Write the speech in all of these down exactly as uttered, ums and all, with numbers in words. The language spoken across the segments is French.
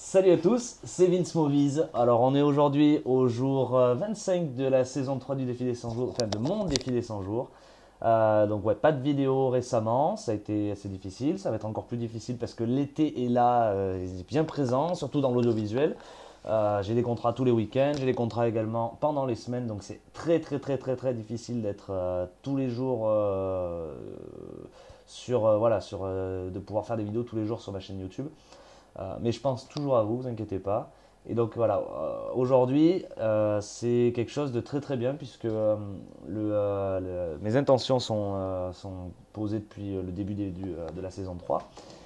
Salut à tous, c'est Vince Movies. Alors on est aujourd'hui au jour euh, vingt-cinq de la saison trois du défi des cent jours, enfin de mon défi des cent jours. Euh, donc ouais, pas de vidéo récemment, ça a été assez difficile, ça va être encore plus difficile parce que l'été est là, euh, il est bien présent, surtout dans l'audiovisuel. Euh, j'ai des contrats tous les week-ends, j'ai des contrats également pendant les semaines, donc c'est très très très très très difficile d'être euh, tous les jours euh, sur, euh, voilà, sur, euh, de pouvoir faire des vidéos tous les jours sur ma chaîne YouTube. Euh, mais je pense toujours à vous, vous inquiétez pas. Et donc voilà, euh, aujourd'hui, euh, c'est quelque chose de très très bien puisque euh, le, euh, le- mes intentions sont, euh, sont posées depuis le début des- du, euh, de la saison trois.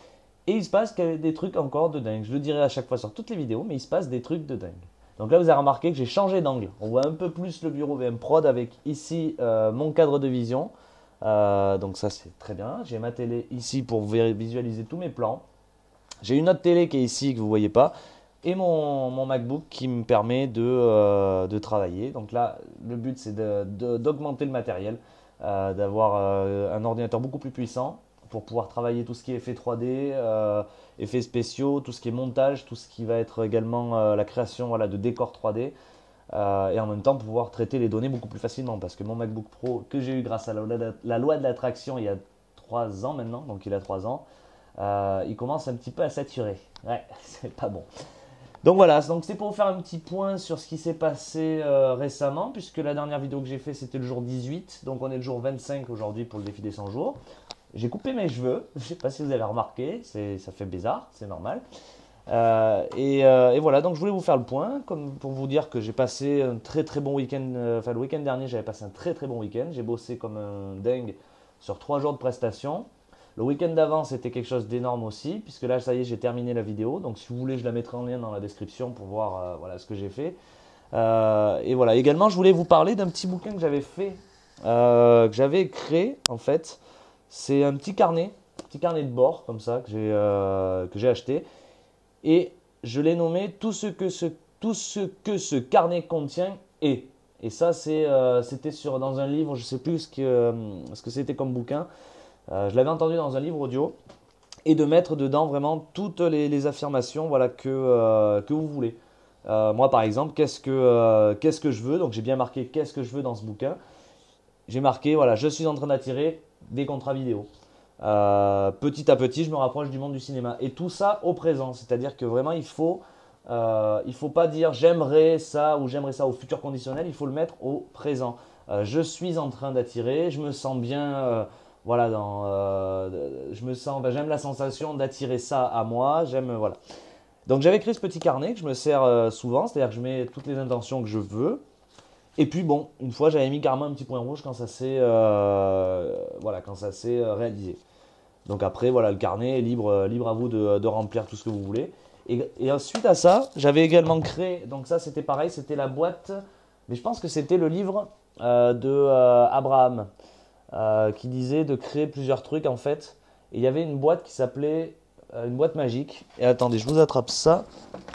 Et il se passe qu'il y a des trucs encore de dingue. Je le dirai à chaque fois sur toutes les vidéos, mais il se passe des trucs de dingue. Donc là, vous avez remarqué que j'ai changé d'angle. On voit un peu plus le bureau V M Prod avec ici euh, mon cadre de vision. Euh, donc ça, c'est très bien. J'ai ma télé ici pour visualiser tous mes plans. J'ai une autre télé qui est ici que vous ne voyez pas et mon, mon MacBook qui me permet de, euh, de travailler. Donc là, le but c'est de- de- d'augmenter le matériel, euh, d'avoir euh, un ordinateur beaucoup plus puissant pour pouvoir travailler tout ce qui est effets trois D, euh, effets spéciaux, tout ce qui est montage, tout ce qui va être également euh, la création voilà, de décors trois D. Euh, et en même temps pouvoir traiter les données beaucoup plus facilement parce que mon MacBook Pro que j'ai eu grâce à la, la loi de l'attraction il y a trois ans maintenant, donc il a trois ans, euh, il commence un petit peu à saturer. Ouais, c'est pas bon. Donc voilà, donc c'est pour vous faire un petit point sur ce qui s'est passé euh, récemment, puisque la dernière vidéo que j'ai fait c'était le jour dix-huit, donc on est le jour vingt-cinq aujourd'hui pour le défi des cent jours. J'ai coupé mes cheveux, je sais pas si vous avez remarqué, ça fait bizarre, c'est normal. Euh, et, euh, et voilà, donc je voulais vous faire le point, comme pour vous dire que j'ai passé un très très bon week-end, euh, enfin le week-end dernier j'avais passé un très très bon week-end, j'ai bossé comme un dingue sur trois jours de prestations. Le week-end d'avant c'était quelque chose d'énorme aussi, puisque là ça y est j'ai terminé la vidéo, donc si vous voulez je la mettrai en lien dans la description pour voir euh, voilà, ce que j'ai fait. Euh, et voilà, également je voulais vous parler d'un petit bouquin que j'avais fait, euh, que j'avais créé en fait. C'est un petit carnet, un petit carnet de bord comme ça que j'ai euh, que j'ai acheté. Et je l'ai nommé tout ce que ce, tout ce que ce carnet contient est. Et ça, c'est, euh, c'était sur, dans un livre, je ne sais plus ce que, euh, ce que c'était comme bouquin. Euh, je l'avais entendu dans un livre audio. Et de mettre dedans vraiment toutes les, les affirmations voilà, que, euh, que vous voulez. Euh, moi, par exemple, qu'est-ce que, euh, qu'est-ce que je veux? Donc, j'ai bien marqué qu'est-ce que je veux dans ce bouquin. J'ai marqué, voilà, je suis en train d'attirer des contrats vidéo. Euh, petit à petit, je me rapproche du monde du cinéma. Et tout ça au présent. C'est-à-dire que vraiment, il faut, euh, il faut pas dire j'aimerais ça ou j'aimerais ça au futur conditionnel. Il faut le mettre au présent. Euh, je suis en train d'attirer. Je me sens bien. Euh, voilà, dans, euh, je me sens, ben, j'aime la sensation d'attirer ça à moi. J'aime, voilà. Donc j'avais créé ce petit carnet que je me sers euh, souvent. C'est-à-dire que je mets toutes les intentions que je veux. Et puis bon, une fois j'avais mis carrément un petit point rouge quand ça s'est euh, voilà, quand ça s'est euh, réalisé. Donc après, voilà, le carnet est libre, euh, libre à vous de, de remplir tout ce que vous voulez. Et, et ensuite à ça, j'avais également créé, donc ça c'était pareil, c'était la boîte, mais je pense que c'était le livre euh, de euh, Abraham euh, qui disait de créer plusieurs trucs en fait. Et il y avait une boîte qui s'appelait euh, une boîte magique. Et attendez, je vous attrape ça.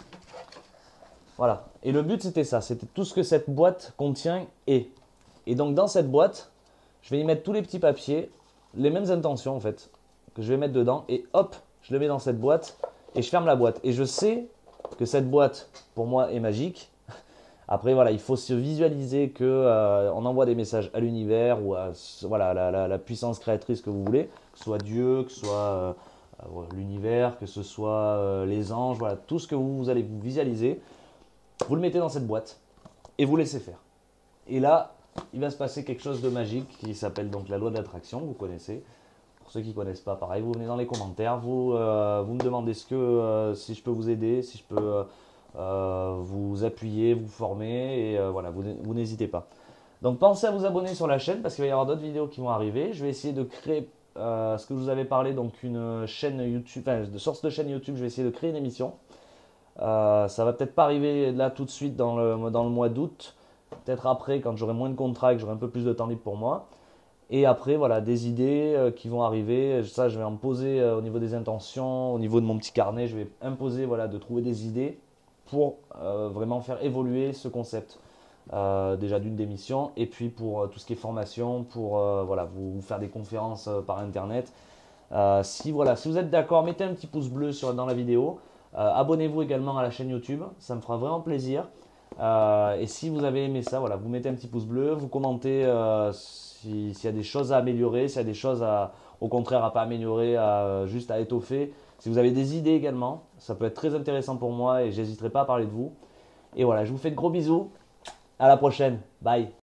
Voilà. Et le but c'était ça, c'était tout ce que cette boîte contient est. Et donc dans cette boîte, je vais y mettre tous les petits papiers, les mêmes intentions en fait, que je vais mettre dedans. Et hop, je le mets dans cette boîte et je ferme la boîte. Et je sais que cette boîte, pour moi, est magique. Après, voilà, il faut se visualiser que euh, on envoie des messages à l'univers ou à voilà, la, la, la puissance créatrice que vous voulez, que ce soit Dieu, que ce soit euh, euh, l'univers, que ce soit euh, les anges, voilà, tout ce que vous, vous allez vous visualiser, vous le mettez dans cette boîte et vous laissez faire. Et là, il va se passer quelque chose de magique qui s'appelle donc la loi de l'attraction, vous connaissez. Pour ceux qui ne connaissent pas, pareil, vous venez dans les commentaires, vous, euh, vous me demandez ce que, euh, si je peux vous aider, si je peux euh, euh, vous appuyer, vous former, et euh, voilà, vous, vous n'hésitez pas. Donc pensez à vous abonner sur la chaîne parce qu'il va y avoir d'autres vidéos qui vont arriver. Je vais essayer de créer euh, ce que je vous avais parlé, donc une chaîne YouTube, enfin de source de chaîne YouTube, je vais essayer de créer une émission. Euh, ça va peut-être pas arriver là tout de suite dans le, dans le mois d'août, peut-être après quand j'aurai moins de contrats et que j'aurai un peu plus de temps libre pour moi. Et après, voilà, des idées euh, qui vont arriver. Ça, je vais en poser euh, au niveau des intentions, au niveau de mon petit carnet. Je vais imposer voilà, de trouver des idées pour euh, vraiment faire évoluer ce concept. Euh, déjà d'une démission et puis pour euh, tout ce qui est formation, pour euh, voilà, vous, vous faire des conférences euh, par internet. Euh, si, voilà, si vous êtes d'accord, mettez un petit pouce bleu sur, dans la vidéo. Euh, Abonnez-vous également à la chaîne YouTube, ça me fera vraiment plaisir. Euh, et si vous avez aimé ça, voilà, vous mettez un petit pouce bleu, vous commentez euh, si- s'il y a des choses à améliorer, s'il y a des choses à, au contraire à pas améliorer, à, juste à étoffer. Si vous avez des idées également, ça peut être très intéressant pour moi et j'hésiterai pas à parler de vous. Et voilà, je vous fais de gros bisous. À la prochaine. Bye.